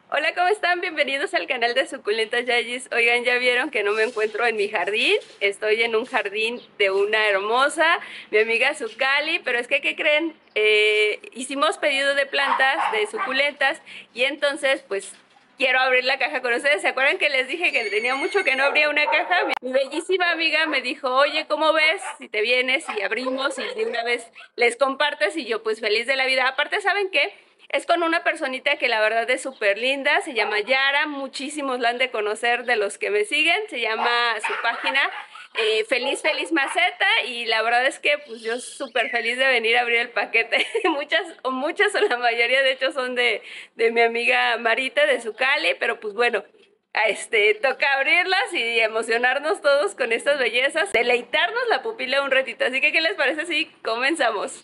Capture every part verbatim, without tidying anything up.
Hola, ¿cómo están? Bienvenidos al canal de Suculentas Yayis. Oigan, ya vieron que no me encuentro en mi jardín. Estoy en un jardín de una hermosa, mi amiga Zucali, pero es que, ¿qué creen? Eh, hicimos pedido de plantas, de suculentas, y entonces, pues, quiero abrir la caja con ustedes. ¿Se acuerdan que les dije que tenía mucho que no abría una caja? Mi bellísima amiga me dijo, oye, ¿cómo ves? Si te vienes y abrimos y de una vez les compartes, y yo, pues, feliz de la vida. Aparte, ¿saben qué? Es con una personita que la verdad es súper linda, se llama Yara, muchísimos la han de conocer de los que me siguen, se llama su página eh, Feliz Feliz Maceta, y la verdad es que pues yo súper feliz de venir a abrir el paquete. muchas o muchas o la mayoría de hecho son de, de mi amiga Marita de Zucali, pero pues bueno, este, toca abrirlas y emocionarnos todos con estas bellezas, deleitarnos la pupila un ratito. Así que, ¿qué les parece si comenzamos?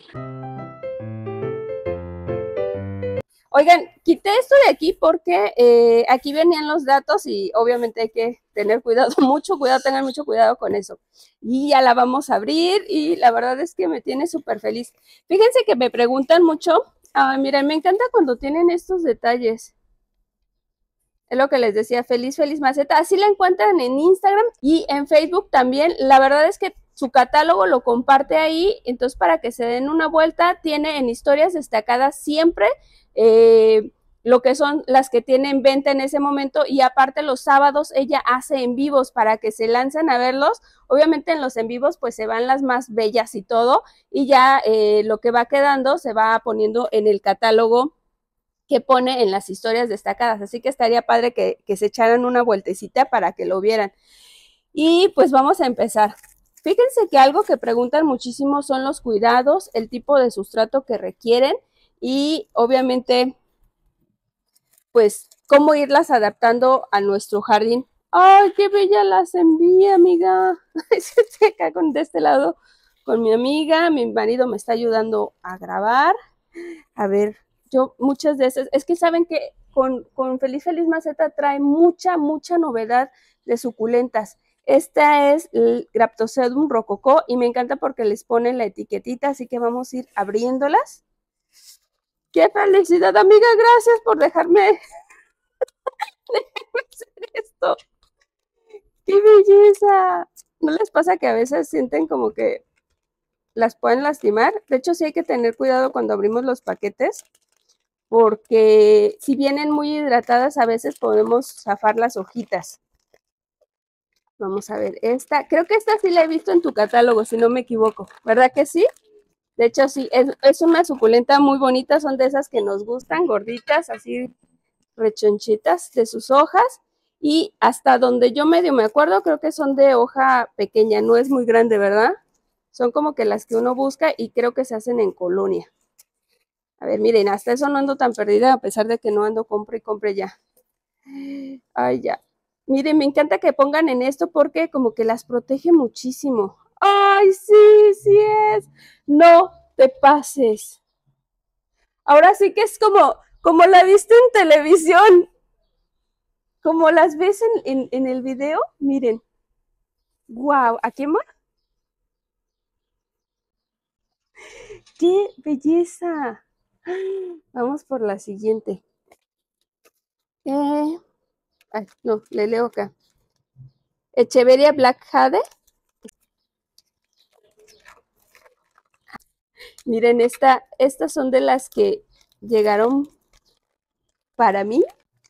Oigan, quité esto de aquí porque eh, aquí venían los datos y obviamente hay que tener cuidado, mucho cuidado, tengan mucho cuidado con eso. Y ya la vamos a abrir y la verdad es que me tiene súper feliz. Fíjense que me preguntan mucho, ah, miren, me encanta cuando tienen estos detalles. Es lo que les decía, Feliz Feliz Maceta. Así la encuentran en Instagram y en Facebook también. La verdad es que su catálogo lo comparte ahí, entonces para que se den una vuelta, tiene en historias destacadas siempre eh, lo que son las que tienen venta en ese momento, y aparte los sábados ella hace en vivos para que se lancen a verlos. Obviamente en los en vivos pues se van las más bellas y todo, y ya eh, lo que va quedando se va poniendo en el catálogo que pone en las historias destacadas, así que estaría padre que, que se echaran una vueltecita para que lo vieran. Y pues vamos a empezar. Fíjense que algo que preguntan muchísimo son los cuidados, el tipo de sustrato que requieren y obviamente pues cómo irlas adaptando a nuestro jardín. ¡Ay, qué bella las envía, amiga! Estoy acá con, de este lado con mi amiga, mi marido me está ayudando a grabar. A ver, yo muchas veces, es que saben que con, con Feliz Feliz Maceta trae mucha, mucha novedad de suculentas. Esta es el Graptosedum rococó y me encanta porque les ponen la etiquetita, así que vamos a ir abriéndolas. ¡Qué felicidad, amiga! Gracias por dejarme, dejarme hacer esto. ¡Qué belleza! ¿No les pasa que a veces sienten como que las pueden lastimar? De hecho, sí hay que tener cuidado cuando abrimos los paquetes, porque si vienen muy hidratadas a veces podemos zafar las hojitas. Vamos a ver, esta, creo que esta sí la he visto en tu catálogo, si no me equivoco, ¿verdad que sí? De hecho, sí, es, es una suculenta muy bonita, son de esas que nos gustan, gorditas, así rechonchitas de sus hojas, y hasta donde yo medio me acuerdo, creo que son de hoja pequeña, no es muy grande, ¿verdad? Son como que las que uno busca y creo que se hacen en colonia. A ver, miren, hasta eso no ando tan perdida, a pesar de que no ando compre y compre ya. Ay, ya. Miren, me encanta que pongan en esto porque como que las protege muchísimo. Ay, sí, sí es. No te pases. Ahora sí que es como, como la viste en televisión, como las ves en, en, en el video. Miren. Wow, ¿a qué más? ¡Qué belleza! Vamos por la siguiente. Eh, ay, no, le leo acá. Echeveria Black Jade. Miren, esta, estas son de las que llegaron para mí.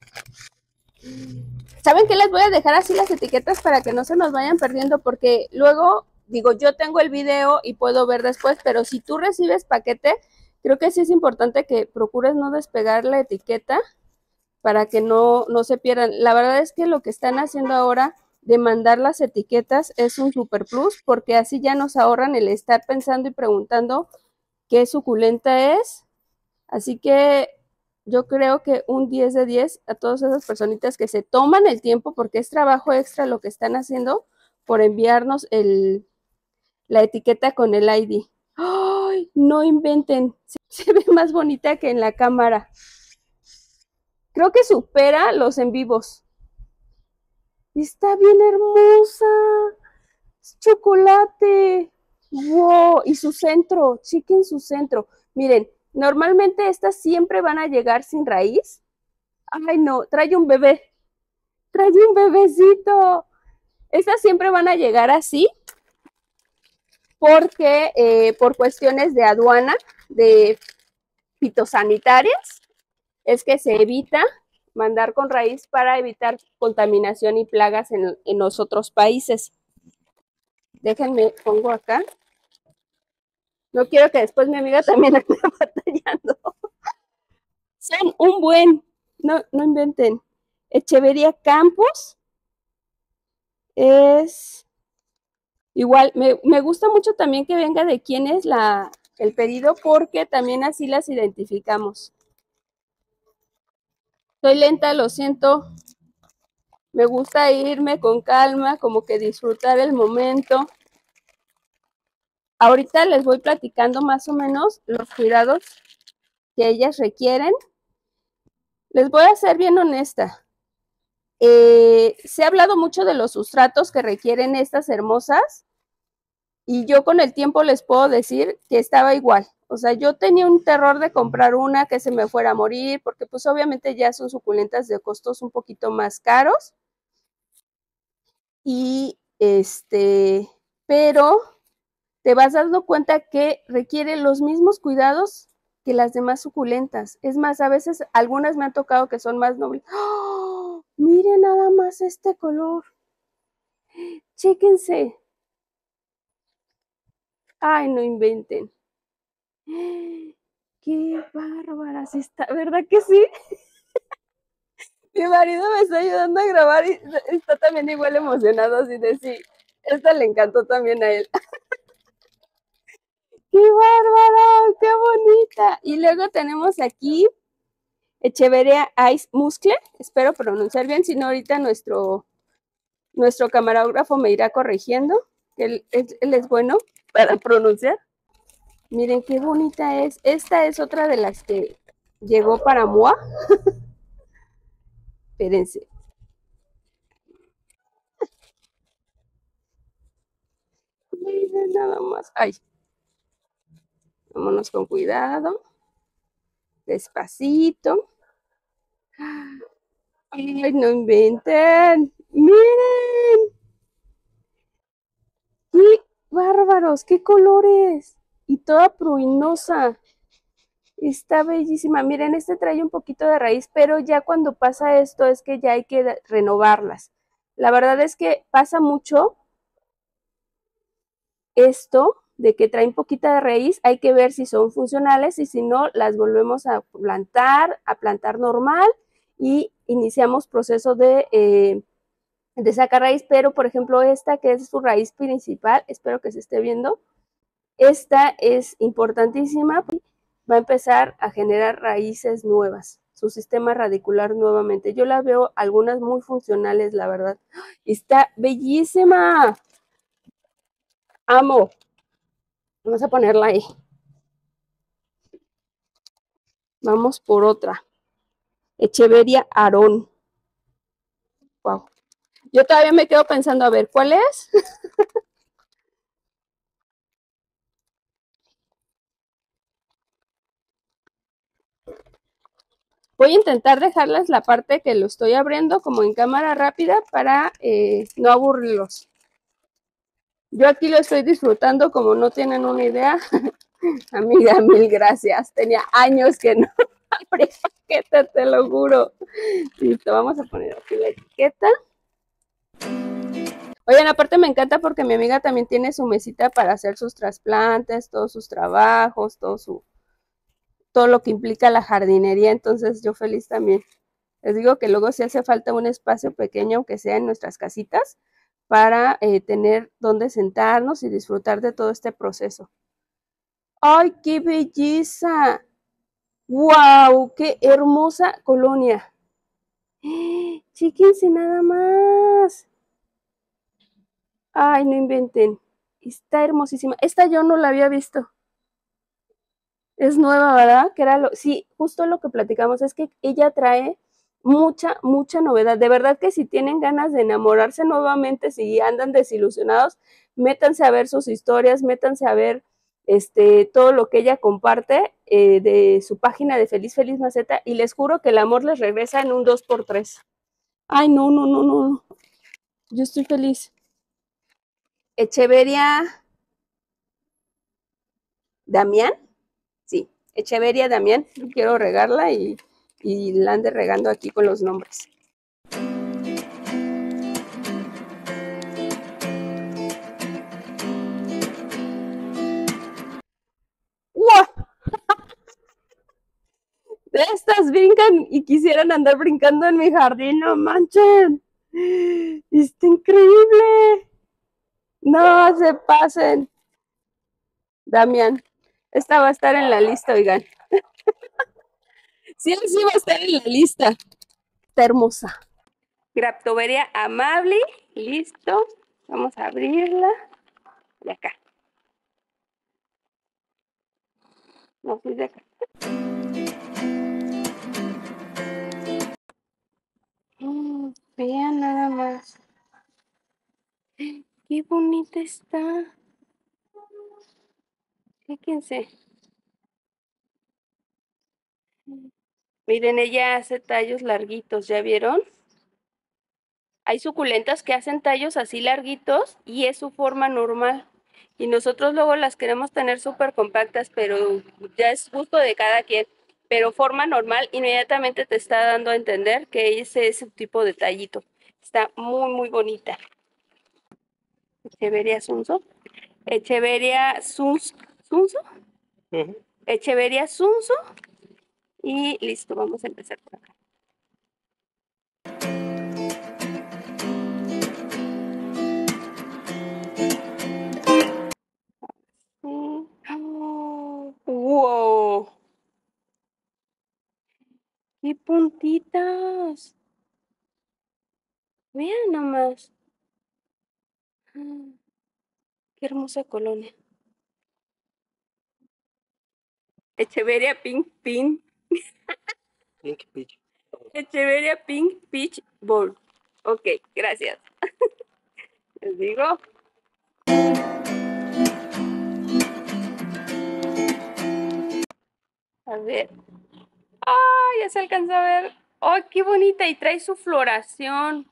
¿Saben qué? Les voy a dejar así las etiquetas para que no se nos vayan perdiendo, porque luego, digo, yo tengo el video y puedo ver después, pero si tú recibes paquete, creo que sí es importante que procures no despegar la etiqueta para que no, no se pierdan. La verdad es que lo que están haciendo ahora de mandar las etiquetas es un super plus, porque así ya nos ahorran el estar pensando y preguntando qué suculenta es. Así que yo creo que un diez de diez a todas esas personitas que se toman el tiempo, porque es trabajo extra lo que están haciendo por enviarnos el, la etiqueta con el I D. ¡Ay! No inventen, se ve más bonita que en la cámara. Creo que supera los en vivos. Está bien hermosa. Es chocolate. ¡Wow! Y su centro, chequen su centro. Miren, normalmente estas siempre van a llegar sin raíz. Ay, no, trae un bebé. Trae un bebecito. Estas siempre van a llegar así porque eh, por cuestiones de aduana, de fitosanitarias, es que se evita mandar con raíz para evitar contaminación y plagas en, en los otros países. Déjenme, pongo acá. No quiero que después mi amiga también ande batallando. Son un buen, no, no inventen. Echeverría Campos es igual, me, me gusta mucho también que venga de quién es la, el pedido porque también así las identificamos. Soy lenta, lo siento. Me gusta irme con calma, como que disfrutar el momento. Ahorita les voy platicando más o menos los cuidados que ellas requieren. Les voy a ser bien honesta. Eh, se ha hablado mucho de los sustratos que requieren estas hermosas y yo con el tiempo les puedo decir que estaba igual. O sea, yo tenía un terror de comprar una que se me fuera a morir porque pues obviamente ya son suculentas de costos un poquito más caros. Y este, pero te vas dando cuenta que requiere los mismos cuidados que las demás suculentas. Es más, a veces algunas me han tocado que son más nobles. ¡Oh! Miren nada más este color. Chéquense. Ay, no inventen. Qué bárbaras está, ¿verdad que sí? Mi marido me está ayudando a grabar y está también igual emocionado así de sí. Esta le encantó también a él. ¡Qué bárbaro! ¡Qué bonita! Y luego tenemos aquí Echeverría Ice Muscle, espero pronunciar bien, si no ahorita nuestro, nuestro camarógrafo me irá corrigiendo, que él, él, él es bueno para pronunciar. Miren qué bonita es. Esta es otra de las que llegó para Moa. Espérense. Miren nada más. Ay. Vámonos con cuidado. Despacito. Ay, no inventen. Miren. ¡Qué bárbaros! ¡Qué colores! Y toda pruinosa. Está bellísima. Miren, este trae un poquito de raíz, pero ya cuando pasa esto es que ya hay que renovarlas. La verdad es que pasa mucho esto de que traen poquita de raíz. Hay que ver si son funcionales y si no, las volvemos a plantar, a plantar normal y iniciamos proceso de, eh, de sacar raíz. Pero, por ejemplo, esta que es su raíz principal, espero que se esté viendo. Esta es importantísima. Va a empezar a generar raíces nuevas, su sistema radicular nuevamente. Yo la veo algunas muy funcionales, la verdad. Está bellísima. Amo. Vamos a ponerla ahí. Vamos por otra. Echeverría Aarón. Wow. Yo todavía me quedo pensando, a ver, ¿cuál es? Voy a intentar dejarles la parte que lo estoy abriendo como en cámara rápida para eh, no aburrirlos. Yo aquí lo estoy disfrutando como no tienen una idea. Amiga, mil gracias. Tenía años que no abrí paquete, te lo juro. Listo, vamos a poner aquí la etiqueta. Oigan, aparte me encanta porque mi amiga también tiene su mesita para hacer sus trasplantes, todos sus trabajos, todo su todo lo que implica la jardinería, entonces yo feliz también. Les digo que luego sí hace falta un espacio pequeño, aunque sea en nuestras casitas, para eh, tener donde sentarnos y disfrutar de todo este proceso. ¡Ay, qué belleza! ¡Wow! ¡Qué hermosa colonia! Chíquense nada más. Ay, no inventen. Está hermosísima. Esta yo no la había visto. Es nueva, ¿verdad? Que era lo, sí, justo lo que platicamos es que ella trae mucha, mucha novedad. De verdad que si tienen ganas de enamorarse nuevamente, si andan desilusionados, métanse a ver sus historias, métanse a ver este, todo lo que ella comparte. eh, de su página de Feliz Feliz Maceta y les juro que el amor les regresa en un dos por tres. Ay, no, no, no, no. Yo estoy feliz. Echeveria Damián. Sí, Echeveria Damián. Quiero regarla y, y la ande regando aquí con los nombres. ¡Wow! De estas brincan y quisieran andar brincando en mi jardín, no manchen. Está increíble. No se pasen. Damián, esta va a estar en la lista, oigan. Sí, sí va a estar en la lista. Está hermosa. Graptoveria amable, listo. Vamos a abrirla. De acá. No, sí, de acá. Mm, vean nada más. Qué bonita está. Fíjense. Miren, ella hace tallos larguitos, ¿ya vieron? Hay suculentas que hacen tallos así larguitos y es su forma normal. Y nosotros luego las queremos tener súper compactas, pero ya es gusto de cada quien. Pero forma normal inmediatamente te está dando a entender que ese es su tipo de tallito. Está muy, muy bonita. Echeveria Sunso. Echeveria Suns, Sunso. Uh-huh. Echeveria Sunso. Y listo, vamos a empezar por acá. Oh, ¡wow! ¡Qué puntitas! Vean nomás. Qué hermosa colonia. Echeveria Pink Pink. Pink Peach. Echeveria Pink Peach Bowl. Ok, gracias. Les digo. A ver. ¡Ah! Ya se alcanza a ver. ¡Oh, qué bonita! Y trae su floración.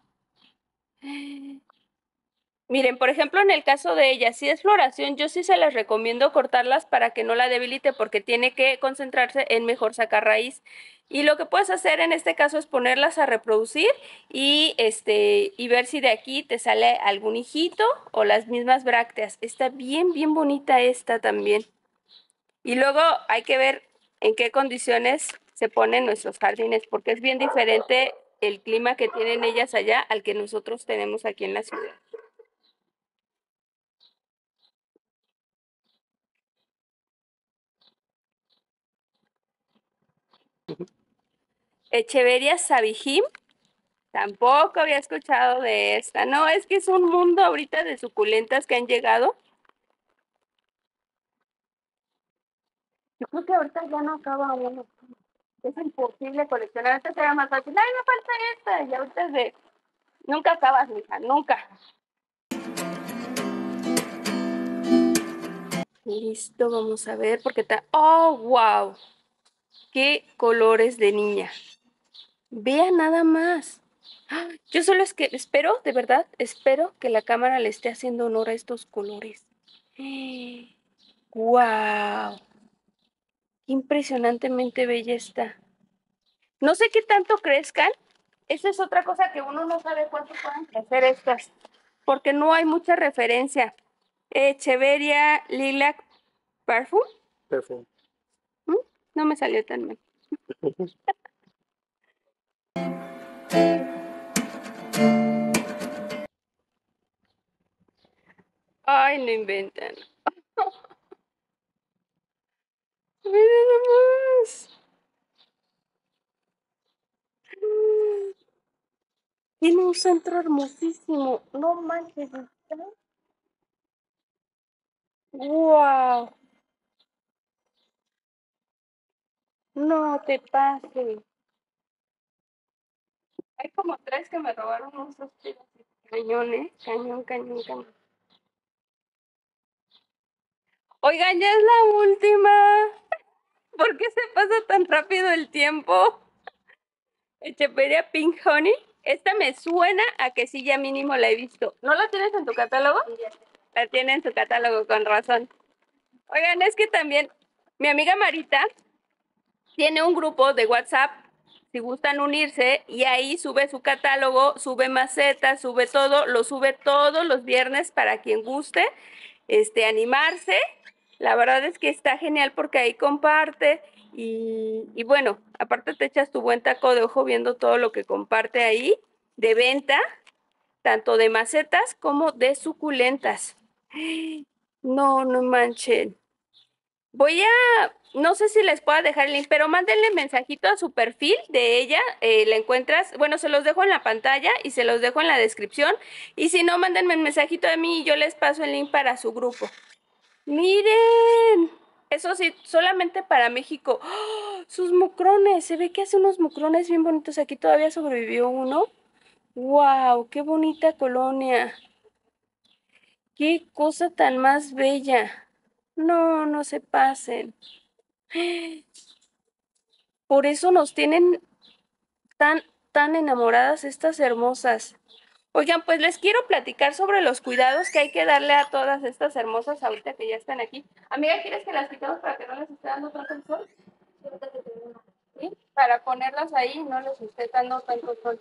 Miren, por ejemplo, en el caso de ella, si es floración, yo sí se las recomiendo cortarlas para que no la debilite porque tiene que concentrarse en mejor sacar raíz. Y lo que puedes hacer en este caso es ponerlas a reproducir y, este, y ver si de aquí te sale algún hijito o las mismas brácteas. Está bien, bien bonita esta también. Y luego hay que ver en qué condiciones se ponen nuestros jardines porque es bien diferente el clima que tienen ellas allá al que nosotros tenemos aquí en la ciudad. Echeveria Sabijim, tampoco había escuchado de esta. No, es que es un mundo ahorita de suculentas que han llegado. Yo creo que ahorita ya no acaba uno. Es imposible coleccionar. Antes era más fácil. Ay, me falta esta. Y ahorita es de... Nunca acabas, mija, nunca. Listo, vamos a ver porque está... ¡Oh, wow! ¡Qué colores de niña! Vean nada más. Yo solo es que espero, de verdad, espero que la cámara le esté haciendo honor a estos colores. ¡Wow! Impresionantemente bella está. No sé qué tanto crezcan. Esa es otra cosa que uno no sabe cuánto pueden crecer estas, porque no hay mucha referencia. Echeveria Lilac Parfum. Perfume. ¿Mm? No me salió tan mal. Ay, no inventan. Miren nomás. Tiene un centro hermosísimo. No manches. Wow. No te pases. Hay como tres que me robaron unos dos tiros. Cañón, ¿eh? Cañón, cañón, cañón. Oigan, ya es la última. ¿Por qué se pasa tan rápido el tiempo? Echeveria Pink Honey. Esta me suena a que sí, ya mínimo la he visto. ¿No la tienes en tu catálogo? La tiene en su catálogo, con razón. Oigan, es que también mi amiga Marita tiene un grupo de WhatsApp, si gustan unirse, y ahí sube su catálogo, sube macetas, sube todo, lo sube todos los viernes para quien guste este, animarse. La verdad es que está genial porque ahí comparte y, y bueno, aparte te echas tu buen taco de ojo viendo todo lo que comparte ahí de venta, tanto de macetas como de suculentas. No, no manchen. Voy a, no sé si les puedo dejar el link, pero mándenle mensajito a su perfil de ella, eh, la encuentras, bueno, se los dejo en la pantalla y se los dejo en la descripción, y si no, mándenme un mensajito a mí y yo les paso el link para su grupo. ¡Miren! Eso sí, solamente para México. ¡Oh! Sus mucrones, se ve que hace unos mucrones bien bonitos, aquí todavía sobrevivió uno. ¡Wow! ¡Qué bonita colonia! ¡Qué cosa tan más bella! No, no se pasen. Por eso nos tienen tan, tan enamoradas estas hermosas. Oigan, pues les quiero platicar sobre los cuidados que hay que darle a todas estas hermosas ahorita que ya están aquí. Amiga, ¿quieres que las quitemos para que no les esté dando tanto el sol? ¿Sí? Para ponerlas ahí y no les esté dando tanto sol.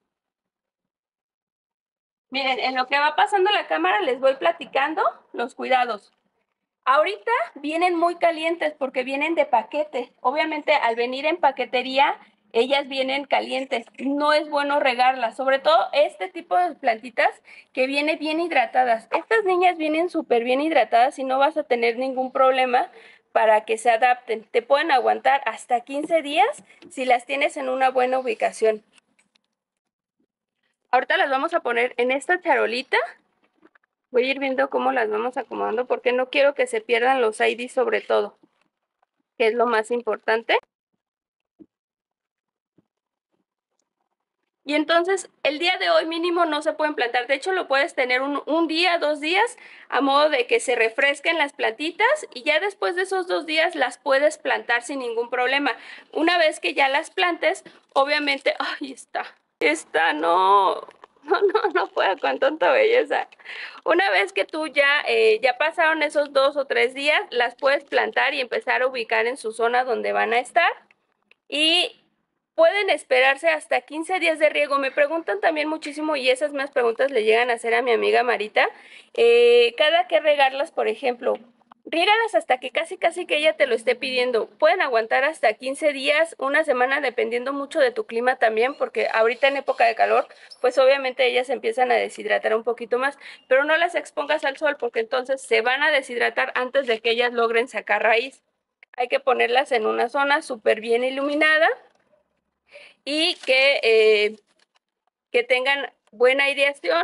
Miren, en lo que va pasando la cámara les voy platicando los cuidados. Ahorita vienen muy calientes porque vienen de paquete. Obviamente al venir en paquetería, ellas vienen calientes. No es bueno regarlas, sobre todo este tipo de plantitas que vienen bien hidratadas. Estas niñas vienen súper bien hidratadas y no vas a tener ningún problema para que se adapten. Te pueden aguantar hasta quince días si las tienes en una buena ubicación. Ahorita las vamos a poner en esta charolita. Voy a ir viendo cómo las vamos acomodando porque no quiero que se pierdan los I D sobre todo, que es lo más importante. Y entonces el día de hoy mínimo no se pueden plantar. De hecho, lo puedes tener un, un día, dos días, a modo de que se refresquen las plantitas y ya después de esos dos días las puedes plantar sin ningún problema. Una vez que ya las plantes, obviamente, ¡ay, está! Esta no, no, no, no puedo con tanta belleza. Una vez que tú ya, eh, ya pasaron esos dos o tres días, las puedes plantar y empezar a ubicar en su zona donde van a estar. Y pueden esperarse hasta quince días de riego. Me preguntan también muchísimo y esas más preguntas le llegan a hacer a mi amiga Marita. Eh, cada que regarlas, por ejemplo, riégalas hasta que casi casi que ella te lo esté pidiendo. Pueden aguantar hasta quince días, una semana, dependiendo mucho de tu clima también, porque ahorita en época de calor, pues obviamente ellas empiezan a deshidratar un poquito más, pero no las expongas al sol porque entonces se van a deshidratar antes de que ellas logren sacar raíz. Hay que ponerlas en una zona súper bien iluminada y que, eh, que tengan buena aireación.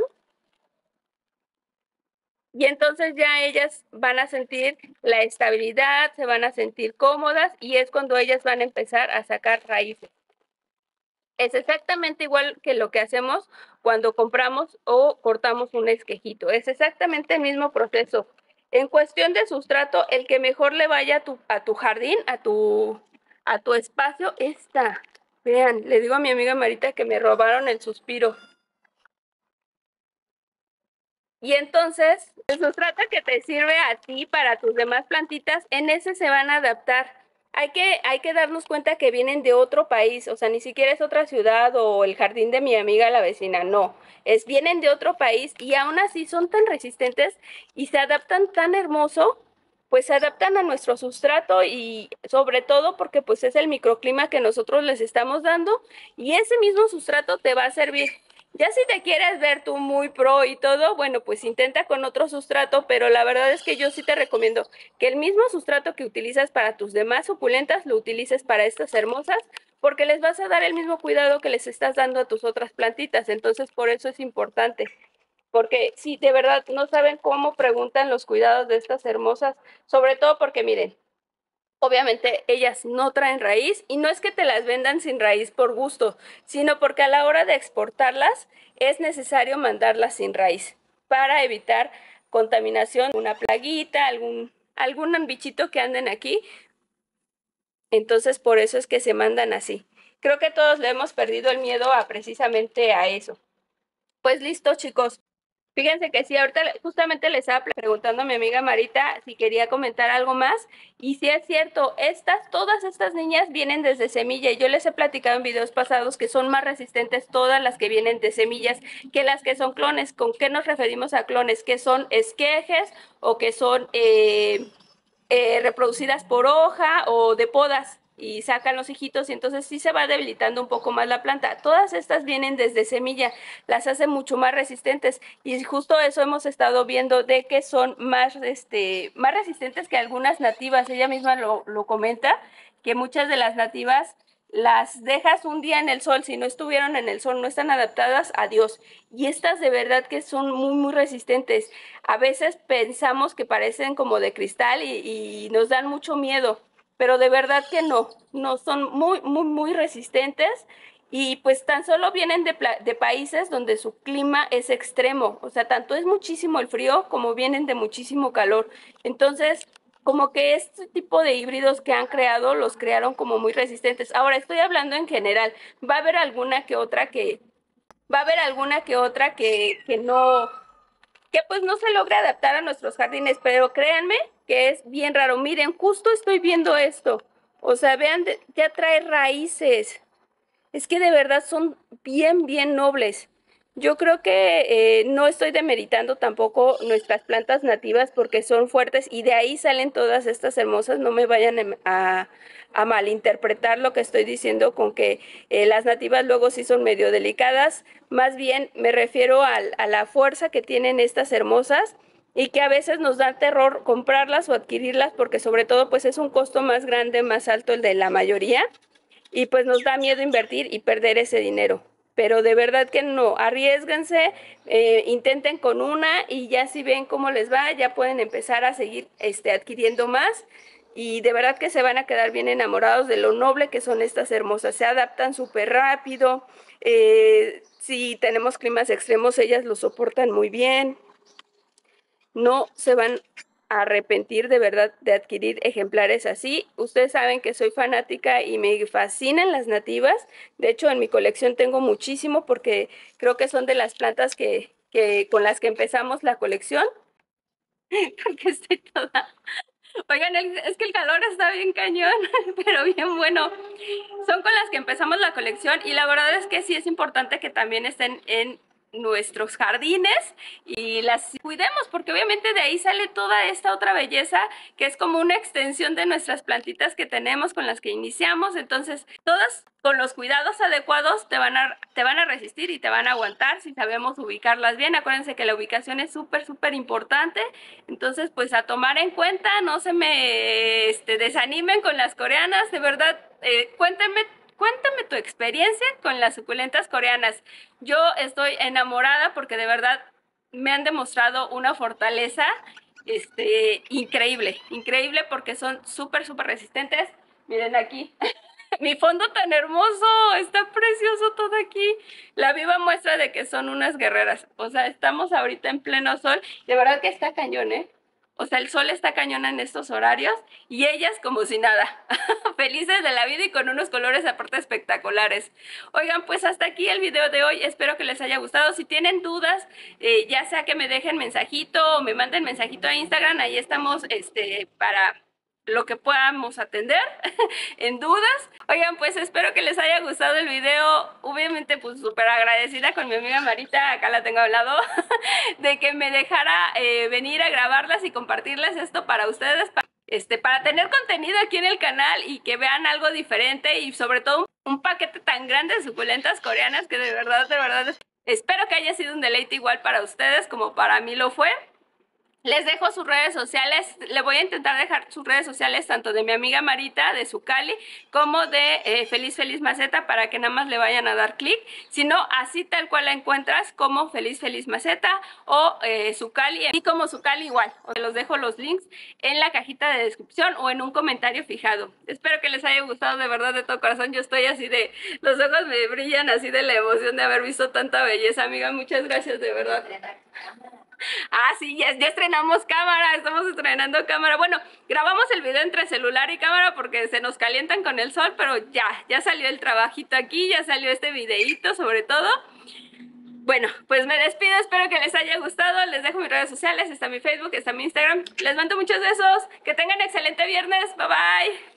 Y entonces ya ellas van a sentir la estabilidad, se van a sentir cómodas y es cuando ellas van a empezar a sacar raíces. Es exactamente igual que lo que hacemos cuando compramos o cortamos un esquejito. Es exactamente el mismo proceso. En cuestión de sustrato, el que mejor le vaya a tu, a tu jardín, a tu, a tu espacio, está. Vean, le digo a mi amiga Marita que me robaron el suspiro. Y entonces, el sustrato que te sirve a ti para tus demás plantitas, en ese se van a adaptar. Hay que, hay que darnos cuenta que vienen de otro país, o sea, ni siquiera es otra ciudad o el jardín de mi amiga la vecina, no. Es, vienen de otro país y aún así son tan resistentes y se adaptan tan hermoso, pues se adaptan a nuestro sustrato y sobre todo porque pues es el microclima que nosotros les estamos dando y ese mismo sustrato te va a servir. Ya si te quieres ver tú muy pro y todo, bueno, pues intenta con otro sustrato, pero la verdad es que yo sí te recomiendo que el mismo sustrato que utilizas para tus demás suculentas lo utilices para estas hermosas, porque les vas a dar el mismo cuidado que les estás dando a tus otras plantitas, entonces por eso es importante. Porque si de verdad no saben cómo preguntan los cuidados de estas hermosas, sobre todo porque miren, obviamente ellas no traen raíz y no es que te las vendan sin raíz por gusto, sino porque a la hora de exportarlas es necesario mandarlas sin raíz para evitar contaminación, una plaguita, algún, algún bichito que anden aquí. Entonces, por eso es que se mandan así. Creo que todos le hemos perdido el miedo a precisamente a eso. Pues listo, chicos. Fíjense que sí, ahorita justamente le estaba preguntando a mi amiga Marita si quería comentar algo más. Y sí es cierto, estas, todas estas niñas vienen desde semilla. Y yo les he platicado en videos pasados que son más resistentes todas las que vienen de semillas que las que son clones. ¿Con qué nos referimos a clones? Que son esquejes o que son eh, eh, reproducidas por hoja o de podas y sacan los hijitos y entonces sí se va debilitando un poco más la planta. Todas estas vienen desde semilla, las hace mucho más resistentes y justo eso hemos estado viendo de que son más, este, más resistentes que algunas nativas. Ella misma lo, lo comenta, que muchas de las nativas las dejas un día en el sol, si no estuvieron en el sol, no están adaptadas, adiós. Y estas de verdad que son muy, muy resistentes. A veces pensamos que parecen como de cristal y, y nos dan mucho miedo, pero de verdad que no, no, son muy, muy, muy resistentes y pues tan solo vienen de, de países donde su clima es extremo, o sea, tanto es muchísimo el frío como vienen de muchísimo calor. Entonces, como que este tipo de híbridos que han creado, los crearon como muy resistentes. Ahora, estoy hablando en general, va a haber alguna que otra que, va a haber alguna que otra que, que no, que pues no se logra adaptar a nuestros jardines, pero créanme que es bien raro. Miren, justo estoy viendo esto. O sea, vean, ya trae raíces. Es que de verdad son bien, bien nobles. Yo creo que eh, no estoy demeritando tampoco nuestras plantas nativas porque son fuertes y de ahí salen todas estas hermosas. No me vayan a, a malinterpretar lo que estoy diciendo con que eh, las nativas luego sí son medio delicadas. Más bien me refiero a, a la fuerza que tienen estas hermosas y que a veces nos da terror comprarlas o adquirirlas porque sobre todo pues es un costo más grande, más alto el de la mayoría y pues nos da miedo invertir y perder ese dinero. Pero de verdad que no, arriesguense, eh, intenten con una y ya si ven cómo les va, ya pueden empezar a seguir este, adquiriendo más y de verdad que se van a quedar bien enamorados de lo noble que son estas hermosas. Se adaptan súper rápido, eh, si tenemos climas extremos, ellas lo soportan muy bien. No se van a arrepentir de verdad de adquirir ejemplares así. Ustedes saben que soy fanática y me fascinan las nativas. De hecho, en mi colección tengo muchísimo porque creo que son de las plantas que, que con las que empezamos la colección. Porque estoy toda... Oigan, el, es que el calor está bien cañón, pero bien bueno. Son con las que empezamos la colección y la verdad es que sí es importante que también estén en nuestros jardines y las cuidemos porque obviamente de ahí sale toda esta otra belleza que es como una extensión de nuestras plantitas que tenemos con las que iniciamos. Entonces todas con los cuidados adecuados te van a, te van a resistir y te van a aguantar si sabemos ubicarlas bien. Acuérdense que la ubicación es súper súper importante. Entonces pues a tomar en cuenta, no se me este, desanimen con las coreanas, de verdad, eh, cuéntenme Cuéntame tu experiencia con las suculentas coreanas. Yo estoy enamorada porque de verdad me han demostrado una fortaleza este, increíble, increíble porque son súper, súper resistentes. Miren aquí, mi fondo tan hermoso, está precioso todo aquí. La viva muestra de que son unas guerreras. O sea, estamos ahorita en pleno sol. De verdad que está cañón, ¿eh? O sea, el sol está cañón en estos horarios y ellas como si nada, felices de la vida y con unos colores aparte espectaculares. Oigan, pues hasta aquí el video de hoy, espero que les haya gustado. Si tienen dudas, eh, ya sea que me dejen mensajito o me manden mensajito a Instagram, ahí estamos este, para lo que podamos atender en dudas. Oigan, pues espero que les haya gustado el video. Obviamente pues súper agradecida con mi amiga Marita, acá la tengo al lado, de que me dejara eh, venir a grabarlas y compartirles esto para ustedes, para, este, para tener contenido aquí en el canal y que vean algo diferente y sobre todo un, un paquete tan grande de suculentas coreanas que de verdad, de verdad espero que haya sido un deleite igual para ustedes como para mí lo fue. Les dejo sus redes sociales, le voy a intentar dejar sus redes sociales tanto de mi amiga Marita, de Sucali, como de eh, Feliz Feliz Maceta para que nada más le vayan a dar clic. Si no, así tal cual la encuentras como Feliz Feliz Maceta o eh, Sucali, y como Sucali igual. Os los dejo los links en la cajita de descripción o en un comentario fijado. Espero que les haya gustado de verdad de todo corazón. Yo estoy así de, los ojos me brillan así de la emoción de haber visto tanta belleza, amiga. Muchas gracias de verdad. Ah, sí, ya, ya estrenamos cámara, estamos estrenando cámara. Bueno, grabamos el video entre celular y cámara porque se nos calientan con el sol, pero ya, ya salió el trabajito aquí, ya salió este videíto sobre todo. Bueno, pues me despido, espero que les haya gustado, les dejo mis redes sociales, está mi Facebook, está mi Instagram. Les mando muchos besos, que tengan excelente viernes, bye bye.